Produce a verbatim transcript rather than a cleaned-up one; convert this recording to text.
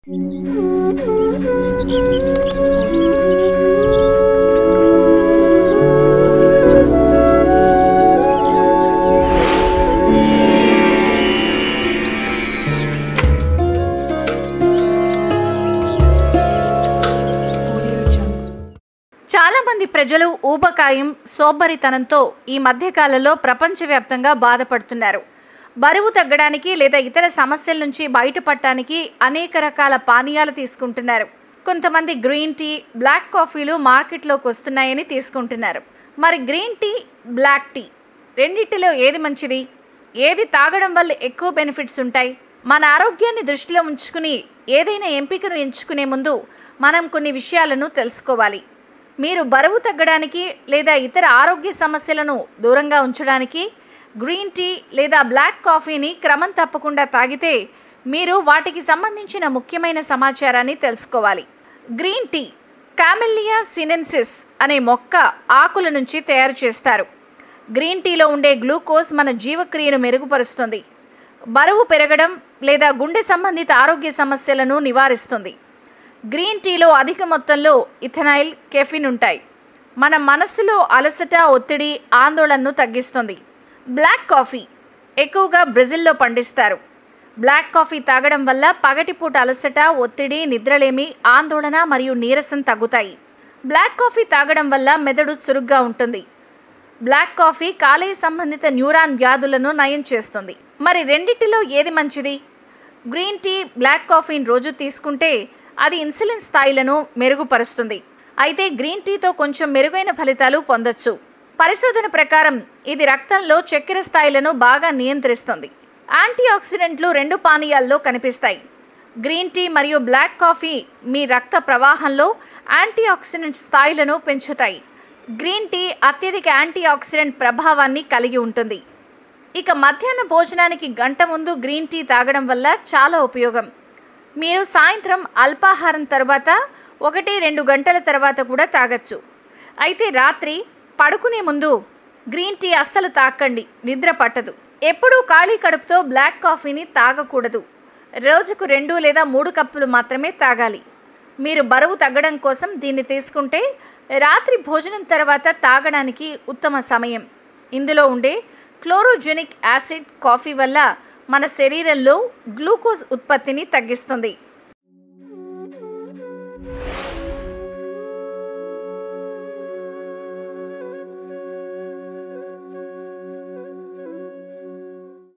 చాలా మంది ప్రజలు ఊబకాయం, సోబ్బరితనంతో ఈ మధ్యకాలంలో ప్రపంచవ్యాప్తంగా బాధపడుతున్నారు. బరువు తగ్గడానికి లేదా ఇతర సమస్యల నుంచి బయటపడటానికి అనేక రకాల పానీయాలు తీసుకుంటున్నారు. కొంతమంది గ్రీన్ టీ, బ్లాక్ కాఫీలు మార్కెట్లోకి వస్తున్నాయని తీసుకుంటున్నారు. మరి గ్రీన్ టీ, బ్లాక్ టీ రెండిటిలో ఏది మంచిది? ఏది తాగడం వల్ల ఎక్కువ బెనిఫిట్స్ ఉంటాయి? మన ఆరోగ్యాన్ని దృష్టిలో ఉంచుకుని ఏదైనా ఎంపికను ఎంచుకునే ముందు మనం కొన్ని విషయాలను తెలుసుకోవాలి. మీరు బరువు తగ్గడానికి లేదా ఇతర ఆరోగ్య సమస్యలను దూరంగా ఉంచడానికి గ్రీన్ టీ లేదా బ్లాక్ కాఫీని క్రమం తప్పకుండా తాగితే మీరు వాటికి సంబంధించిన ముఖ్యమైన సమాచారాన్ని తెలుసుకోవాలి. గ్రీన్ టీ కామెల్లియా సినెన్సిస్ అనే మొక్క ఆకుల నుంచి తయారు చేస్తారు. గ్రీన్ టీలో ఉండే గ్లూకోజ్ మన జీవక్రియను మెరుగుపరుస్తుంది, బరువు పెరగడం లేదా గుండె సంబంధిత ఆరోగ్య సమస్యలను నివారిస్తుంది. గ్రీన్ టీలో అధిక మొత్తంలో ఇథనాయిల్, కెఫిన్ ఉంటాయి. మన మనస్సులో అలసట, ఒత్తిడి, ఆందోళనను తగ్గిస్తుంది. బ్లాక్ కాఫీ ఎక్కువగా బ్రెజిల్లో పండిస్తారు. బ్లాక్ కాఫీ తాగడం వల్ల పగటిపూట అలసట, ఒత్తిడి, నిద్రలేమి, ఆందోళన మరియు నీరసం తగ్గుతాయి. బ్లాక్ కాఫీ తాగడం వల్ల మెదడు చురుగ్గా ఉంటుంది. బ్లాక్ కాఫీ కాలేయ సంబంధిత న్యూరాన్ వ్యాధులను నయం చేస్తుంది. మరి రెండిటిలో ఏది మంచిది? గ్రీన్ టీ, బ్లాక్ కాఫీని రోజు తీసుకుంటే అది ఇన్సులిన్ స్థాయిలను మెరుగుపరుస్తుంది. అయితే గ్రీన్ టీతో కొంచెం మెరుగైన ఫలితాలు పొందొచ్చు. పరిశోధన ప్రకారం ఇది రక్తంలో చక్కెర స్థాయిలను బాగా నియంత్రిస్తుంది. యాంటీ ఆక్సిడెంట్లు రెండు పానీయాల్లో కనిపిస్తాయి. గ్రీన్ టీ మరియు బ్లాక్ కాఫీ మీ రక్త ప్రవాహంలో యాంటీ ఆక్సిడెంట్ స్థాయిలను పెంచుతాయి. గ్రీన్ టీ అత్యధిక యాంటీ ఆక్సిడెంట్ ప్రభావాన్ని కలిగి ఉంటుంది. ఇక మధ్యాహ్న భోజనానికి గంట ముందు గ్రీన్ టీ తాగడం వల్ల చాలా ఉపయోగం. మీరు సాయంత్రం అల్పాహారం తర్వాత ఒకటి రెండు గంటల తర్వాత కూడా తాగొచ్చు. అయితే రాత్రి పడుకునే ముందు గ్రీన్ టీ అస్సలు తాకండి, నిద్ర పట్టదు. ఎప్పుడూ ఖాళీ కడుపుతో బ్లాక్ కాఫీని తాగకూడదు. రోజుకు రెండు లేదా మూడు కప్పులు మాత్రమే తాగాలి. మీరు బరువు తగ్గడం కోసం దీన్ని తీసుకుంటే రాత్రి భోజనం తర్వాత తాగడానికి ఉత్తమ సమయం. ఇందులో ఉండే క్లోరోజెనిక్ యాసిడ్ కాఫీ వల్ల మన శరీరంలో గ్లూకోజ్ ఉత్పత్తిని తగ్గిస్తుంది.